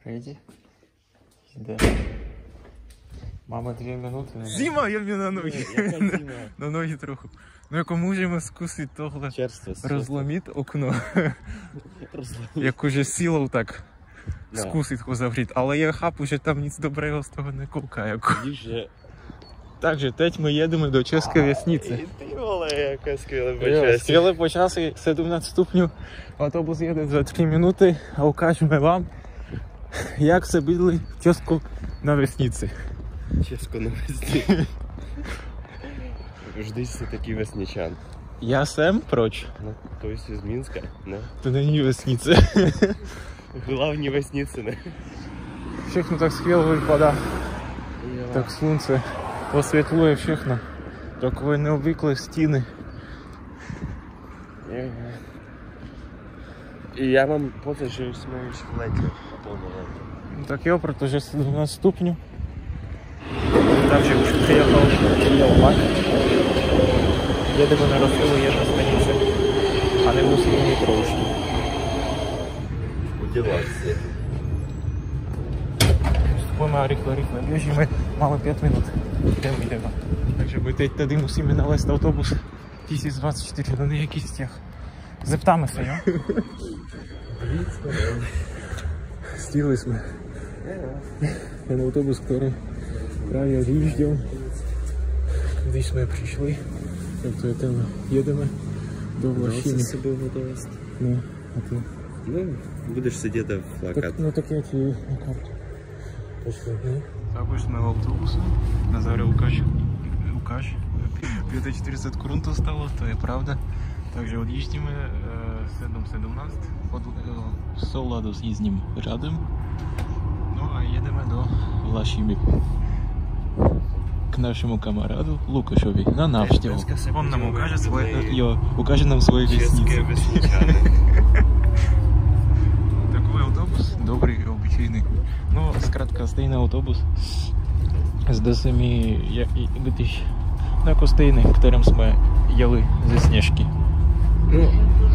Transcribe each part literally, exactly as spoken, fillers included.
Ready? Да. Мама, дві минути. Зима, я мені на ноги. На ноги трохи. Ну, як можемо скусити того, розломити окно. Як уже сіло так скусить його завріти. Але я хапу, що там ніц доброго з того не кулкає. Так же, теть ми їдемо до Чеської Весниці. Стріли по часу сімнадцять ступнів, автобус їде за три минути, а укажемо вам, як це було в Ческу на Весниці. Ческу на Весниці. Жди си такий весничан. Я сам проч. Ну, то есть из Минска, да? То не Весниці. Главні Весниці, да? Všechno так сквіло випадає. Так сонце освітлює všechno. Такі необвиклі стіни. І я вам пocit, що ми ще в леті наповнили. Так я, protože сімнадцять ступнів. Также už приехал Елбак. Едемо на розстрілу jedna stanice. А не musíme метро už. Уділався. Вступимо рихло, рихло. Бежимо, máme п'ять минут. Йдемо, йдемо. Takže my teď tady musíme nalézt autobus tisíc dvacet čtyři, no nějaký z těch. Zeptáme se, jo? Stihli jsme. Ten autobus, který právě odjížděl, když jsme přišli, tak to je ten, jedeme do Vlašimi. Se byl hotovost. No, a ty? No, budeš sedět v plakat. Tak, no tak já ti na kartu. Počkej, ne? Tak už jsme v autobuse, na závěr ukáž, ukáž. pět čtyřicet korun to stalo, to je pravda. Takže odjíždíme sedm sedmnáct pod v souladu s jízdním řádem. No a jedeme do Vlašimi k našemu kamarádu Lukášovi na návštěvu. On nám ukáže svoje, jo, ukáže nám svoje vesnice. Takový autobus, dobrý, obyčejný. No, zkrátka stejný autobus. Zde se mi, když, no jako stejný, v kterém jsme jeli ze Sněžky. No,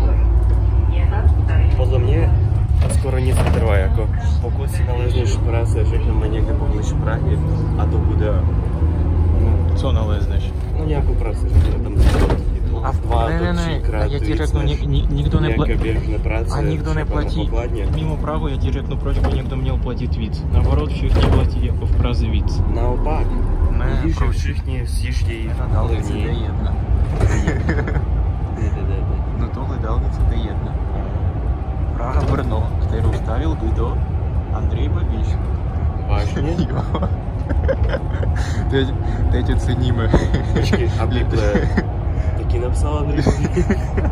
podle mě skoro nic netrvá, jako pokud si nalezneš práce, řekneme někde poblíž Prahy a to bude... No, co nalezneš? No nějakou práci, řekneme tam a v dva, ne, ne, ne, krát, já ti řeknu, ni, ni, nikdo neplatí, práce, a nikdo neplatí mimo Prahu, já ti řeknu, proč by někdo měl platit víc. Navorot všichni platí jako v Praze víc. Naopak, ne, vidíš, že všichni zjištějí dálnici D jedna. No tohle dálnice D jedna. Praha-Brno, kterou stavil kdo? Andrej Babiš. Vážně? Jo. Teď, teď oceníme. Počkej, a Bible taky napsal Andrej Babiš?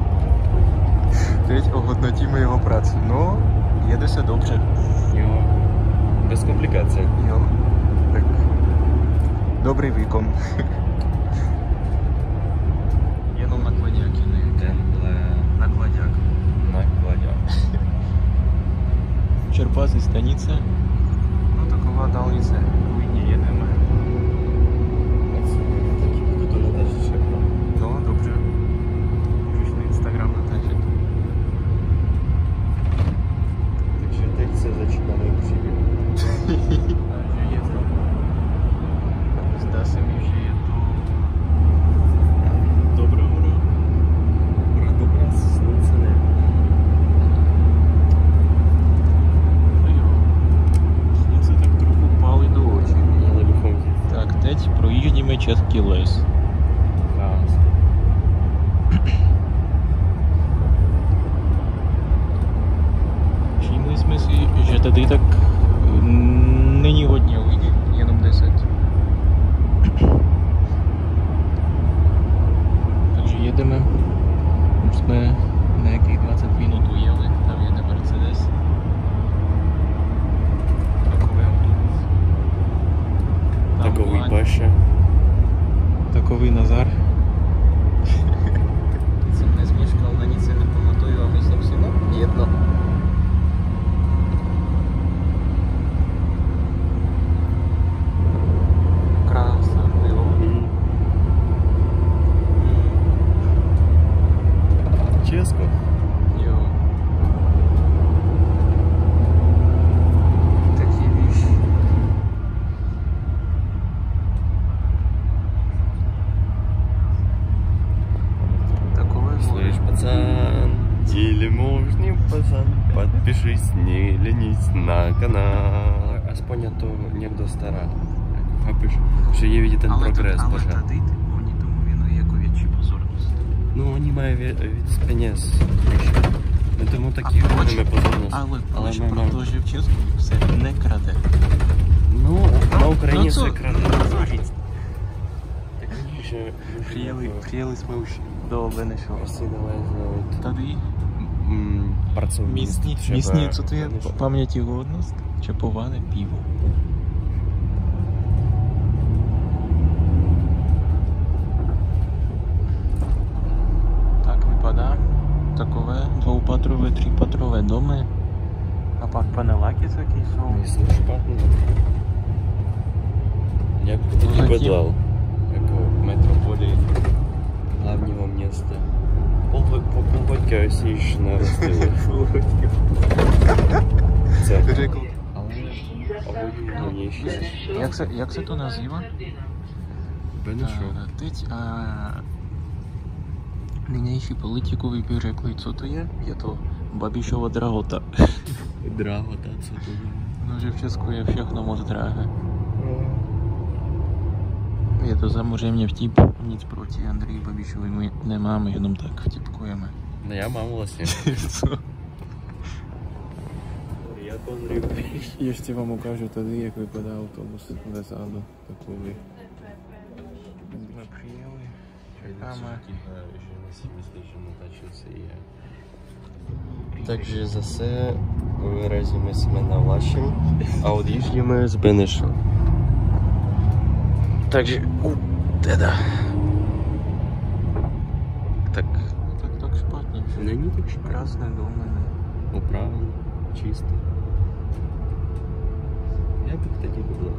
Teď ohodnotíme jeho práci. No, jede se dobře. Jo, bez komplikace. Jo, tak dobrý výkon. Jenom nakladňáky, ne? Tenhle... Nakladňák. Nakladňák. Čerpací stanice. No taková dálnice. Uvidně jedeme. Taky budu to natáčet všechno. No, dobře. Můžeš na Instagram natáčet. Takže teď se začíná můj příběh. Takže je to... Zdá se mi, že je to... Dobrá hora. Hora dobrá, slunce ne. Slunce tak trochu pálí do očí. Ale bychom ti. Tak, teď projíždíme Český les. Krásně. Všimli jsme si, že tady tak není hodně lidí, jenom deset. Takže jedeme, už jsme nějakých dvacet minut ujeli, tam jede Mercedes. Takový autobus. Tam Takový Vlaň, Paša. Takový Nazar. Jsem nezměškal, na nic se nepamatuju a myslím si, no jedno. Krása bylo. Česko. Jo. можний пацан, подпишись, не ленись на канал. Aspoň to někdo stará. Chápeš? Že je vidět ten progres pořád. Ale tady oni tomu věnují jako větší pozornost. No oni mají víc peněz. My tomu taky věnujeme pozornost. Ale, ale ale máme... protože v Česku se nekrade. No, na Ukrajině no se krade. Co říct? Takže přijeli, jako... přijeli jsme už do Benešova. Asi naléznout. Tady mm, pracovní místní, třeba. Místní, co to je? Pamětihodnost? Čepované pivo. Tak vypadá takové dvoupatrové, třípatrové domy. A pak paneláky taky jsou. Nejsou špatné. Jak by to Zatím... bydlel? Jako v metropoli hlavního města. Půl, po půl hoďka jsi narostili. Co? Řekl. Ale o hodinu hlavnější. Jak se, jak se to nazývá? Benešov. A teď a nynější politikovi by řekli, co to je? Je to Babišova drahota. Drahota, co to je? No, že v Česku je všechno moc drahé. Je to samozřejmě vtip, nic proti Andreji Babišovi my nemáme, jenom tak vtipkujeme. No já mám vlastně. Co? Jako Andrej Babiš. Ještě vám ukážu tady, jak vypadá autobus vzadu, takový. Jsme přijeli, čekáme. Takže zase vyrazíme jsme na Vlašim a odjíždíme z Benešova. Takže, uh, teda. Tak. Tak tak špatně. Není tak špatně. Krásné domy, ne? Opravdu, čisté. Já bych tady bydlel.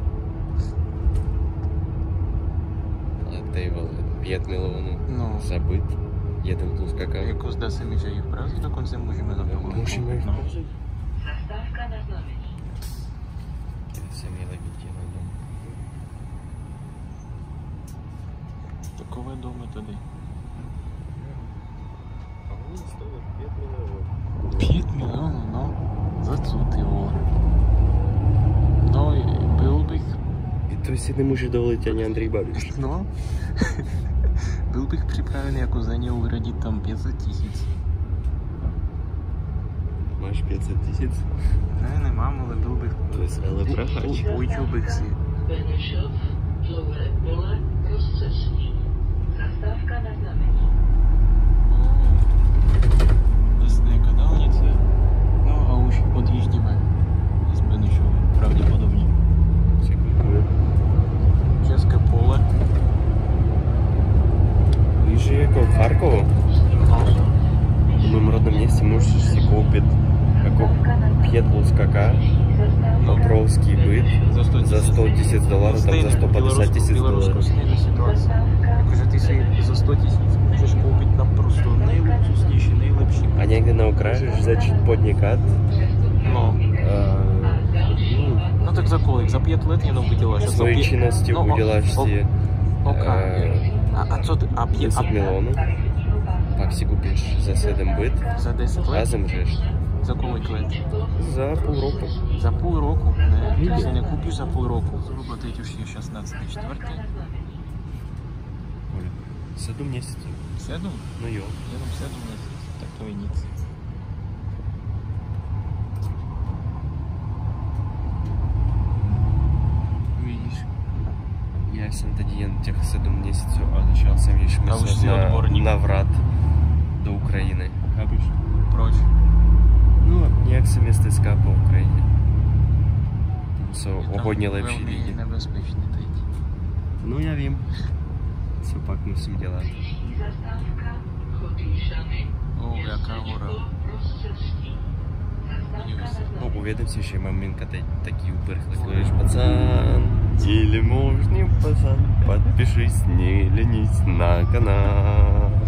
Ale ty vole, pět milionů No. za byt, jeden plus kaká. Jako zdá se mi, že i v Praze dokonce můžeme na to. Můžeme i v no. Praze. Zastávka na znamení. Kde se měli být jenom. Takové domy tady. A oni stojí pět milionů. Pět milionů, no. Za co ty vole? No, byl bych... I to si nemůže dovolit ani Andrej Babiš. No. Byl bych připraven jako za ně uhradit tam pět set tisíc. Máš pět set tisíc? Ne, nemám, ale byl bych... To je ale prachač. Půjčil bych si. Benešov, dlouhé pole, rozcestí. Zastávka na znamení. Jasné, dálnice. No a už odjíždíme z Benešova, pravděpodobně. České pole. Víš, že jako v Charkovu, v mém rodném městě, můžeš si koupit jako pět plus kaká, obrovský byt za sto tisíc dolarů, tam za sto padesát tisíc dolarů. Jakože ty si za sto tisíc můžeš koupit naprosto nejluxusnější, nejlepší. A někde na okraji začít podnikat. No. Uh, No tak za kolik? Za pět let jenom vyděláš? Svojí pět... činnosti no, uděláš o, si okay. uh, a, a co ty? A pět, deset a... milionů, pak si koupíš za sedm byt za deset let? a zemřeš. Za kolik let? Za půl roku. Za půl roku? Ne, ty si nekupíš za půl roku. Zhruba teď už je šestnáctý čtvrtý. Sedm měsíců. Sedm? No jo. Jenom sedm měsíců, tak to je nic. Vidíš? Já jsem teď jen těch sedm měsíců a začal jsem již myslet na návrat do Ukrajiny. Chápeš? Proč? No, nějak jsem je styská po Ukrajině. Tam jsou je tam o hodně lepší lidi. Je nebezpečný teď. No já vím. Co pak musím dělat? Zastávka Chodýšany. O, jaká hora. No, uvědom si, že maminka teď taky uprchlик. Слышь, пацан, или можный пацан, подпишись, не ленись на канал.